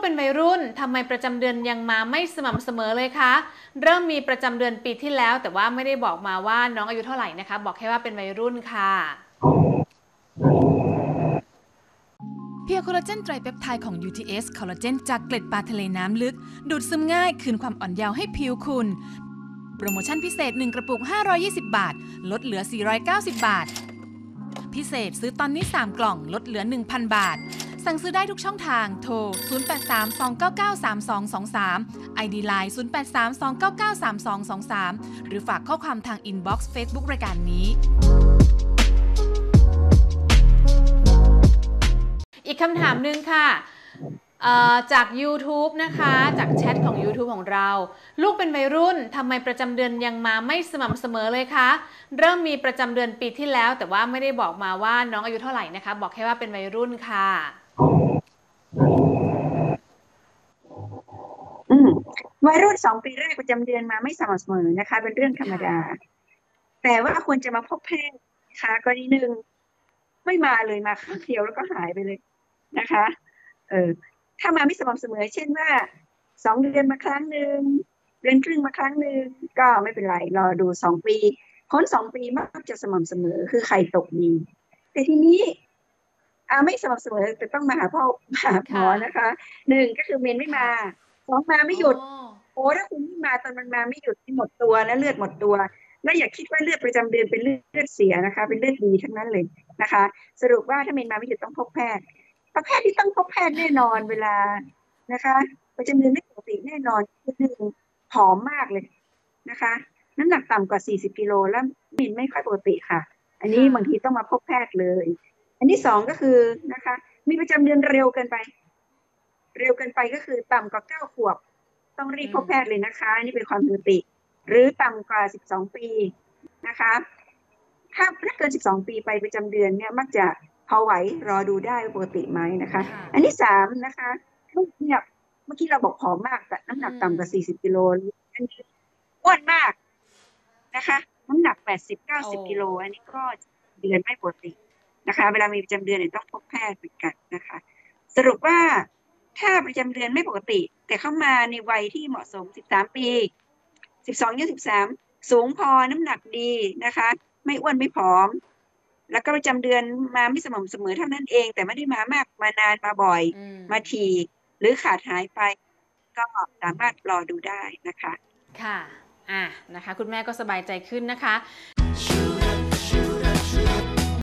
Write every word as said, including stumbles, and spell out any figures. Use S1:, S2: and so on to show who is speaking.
S1: เป็นวัยรุ่นทำไมประจำเดือนยังมาไม่สม่ำเสมอเลยคะเริ่มมีประจำเดือนปีที่แล้วแต่ว่าไม่ได้บอกมาว่าน้องอายุเท่าไหร่นะคะบอกแค่ว่าเป็นวัยรุ่นค่ะ
S2: เพียวคอลลาเจนไตรเปปไทด์ของ ยู ที เอส คอลลาเจนจากเกล็ดปลาทะเลน้ำลึกดูดซึมง่ายคืนความอ่อนเยาว์ให้ผิวคุณโปรโมชั่นพิเศษหนึ่งกระปุกห้าร้อยยี่สิบบาทลดเหลือสี่ร้อยเก้าสิบบาทพิเศษซื้อตอนนี้สามกล่องลดเหลือ หนึ่งพัน บาทสั่งซื้อได้ทุกช่องทางโทรศูนย์ แปด สาม สอง เก้า เก้า สาม สอง สอง สาม ไอ ดี ไลน์ ศูนย์ แปด สาม สอง เก้า เก้า สาม สอง สอง สาม หรือฝากข้อความทางอินบ็อกซ์ Facebook รายการนี้
S1: อีกคำถามหนึ่งค่ะจาก YouTube นะคะจากแชทของ YouTube ของเราลูกเป็นวัยรุ่นทำไมประจำเดือนยังมาไม่สม่ำเสมอเลยคะเริ่มมีประจำเดือนปีที่แล้วแต่ว่าไม่ได้บอกมาว่าน้องอายุเท่าไหร่นะคะบอกแค่ว่าเป็นวัยรุ่นค่ะ
S3: อืมวัยรุ่นสองปีแรกประจำเดือนมาไม่สม่ำเสมอนะคะเป็นเรื่องธรรมดาแต่ว่าควรจะมาพบแพทย์นะคะกรณีหนึ่งไม่มาเลยมาครั้งเดียวแล้วก็หายไปเลยนะคะเออถ้ามาไม่สม่ำเสมอเช่นว่าสองเดือนมาครั้งหนึ่งเดือนครึ่งมาครั้งหนึ่งก็ไม่เป็นไรรอดูสองปีพ้นสองปีมักจะสม่ำเสมอคือไข่ตกดีแต่ทีนี้อ่าไม่สม่ำเสมอแต่ต้องมาหาพ่อหาหมอนะคะหนึ่งก็คือเมนไม่มาสองมาไม่หยุดโอ้ถ้าคุณไม่มาตอนมันมาไม่หยุดที่หมดตัวแล้วเลือดหมดตัวแล้วอย่าคิดว่าเลือดประจำเดือนเป็นเลือดเสียนะคะเป็นเลือดดีทั้งนั้นเลยนะคะสรุปว่าถ้าเมนมาไม่หยุดต้องพบแพทย์แพทย์ที่ต้องพบแพทย์แน่นอนเวลานะคะประจำเดือนไม่ปกติแน่นอนคือหนึ่งผอมมากเลยนะคะน้ำหนักต่ำกว่าสี่สิบกิโลแล้วเมนไม่ค่อยปกติค่ะอันนี้บางทีต้องมาพบแพทย์เลยอันที่สองก็คือนะคะมีประจำเดือนเร็วเกินไปเร็วเกินไปก็คือต่ำกว่าเก้าขวบต้องรีบพบแพทย์เลยนะคะนี่เป็นความปกติหรือต่ำกว่าสิบสองปีนะคะถ้าเกินสิบสองปีไปประจำเดือนเนี่ยมักจะพอไหวรอดูได้ปกติไหมนะคะอันที่สามนะคะลูกเนี่ยเมื่อกี้เราบอกผอมมากแต่น้ำหนักต่ำกว่าสี่สิบกิโลอันนี้อ้วนมากนะคะน้ำหนักแปดสิบเก้าสิบกิโลอันนี้ก็เดือนไม่ปกตินะคะเวลามีประจำเดือนเนี่ยต้องพบแพทย์เหมือนกันนะคะสรุปว่าถ้าประจำเดือนไม่ปกติแต่เข้ามาในวัยที่เหมาะสมสิบสามปีสิบสองถึงสิบสามสูงพอน้ำหนักดีนะคะไม่อ้วนไม่ผอมแล้วก็ประจำเดือนมาไม่สม่ำเสมอเท่านั้นเองแต่ไม่ได้มามากมานานมาบ่อยมาทีหรือขาดหายไปก็สามารถรอดูได้นะคะ
S1: ค่ะอ่ะนะคะคุณแม่ก็สบายใจขึ้นนะคะ